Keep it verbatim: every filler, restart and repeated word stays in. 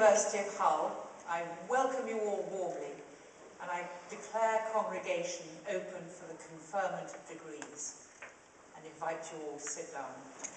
University of Hull, I welcome you all warmly, and I declare congregation open for the conferment of degrees, and invite you all to sit down.